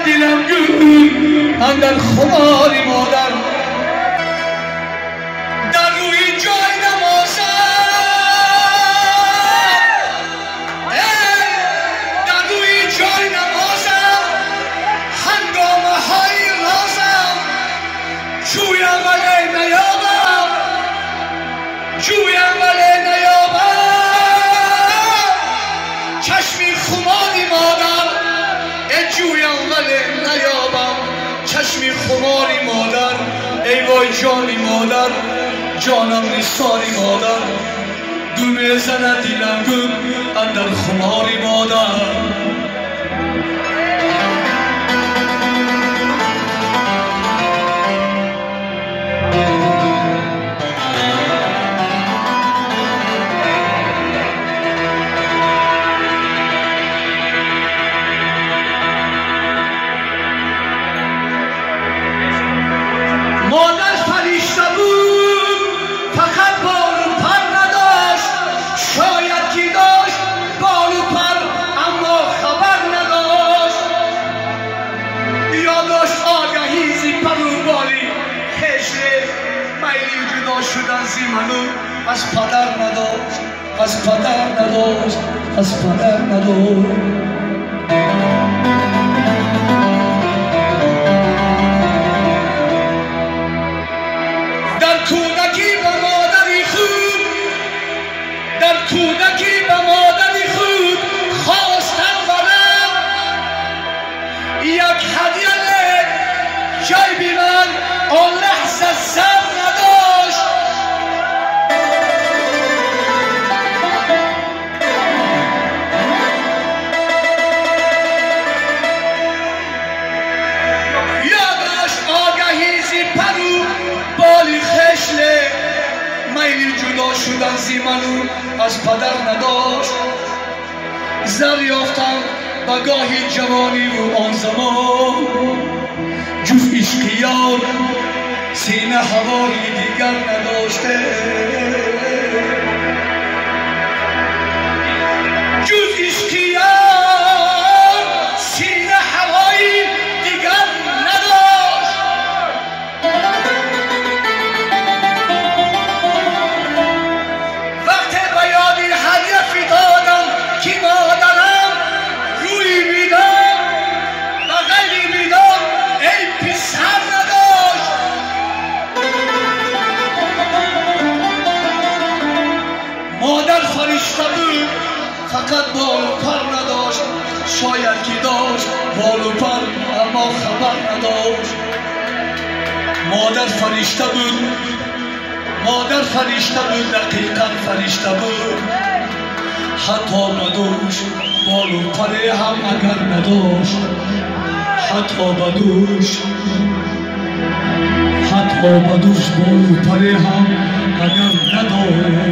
دلم گون اندر خماری مادر در روی جای نمازم در روی جای نمازم هنگامه های رازم جویم ولی نیابم جویم ولی نیابم چشمی خماری مادر جویم ولی نیابم چشمی خماری مادر ای وای جانی مادر جانم نثاری مادر دونه زند دلم گون اندر خماری مادر مادر فرشته بود فقط بال و پر نداشت شاید که داشت بال و پر اما خبر نداشت یا داشت آگهی زی پر و بالی خشت میلی جدا شدن زی منو از پدر نداشت از پدر نداشت از پدر نداشت کودکی به مادری خود خواستم برم یک هدیه جای بی من آن لحظه سر نداشت یادش آگهی زی پرو بالی خشله میلی جدا شدن زی منو از پدر نداشت زر یافتم به گاهی جوانی و آن زمان جز عشق یار سینه هوایی دیگر نداشته جز عشق یار سینه هوایی دیگر نداشت وقت به یادی هدیه دادم که مادرم روی بیدار و غیر بیدار ای پسر نداشت مادر فرشته بود فقط بال و پر نداشت شاید که داشت بال و پر اما خبر نداشت مادر فرشته بود مادر فرشته بود دقیقا فرشته بود حتی بدوش بال و پره هم اگر نداشت حتی بدوش بال و پره هم اگر نداشت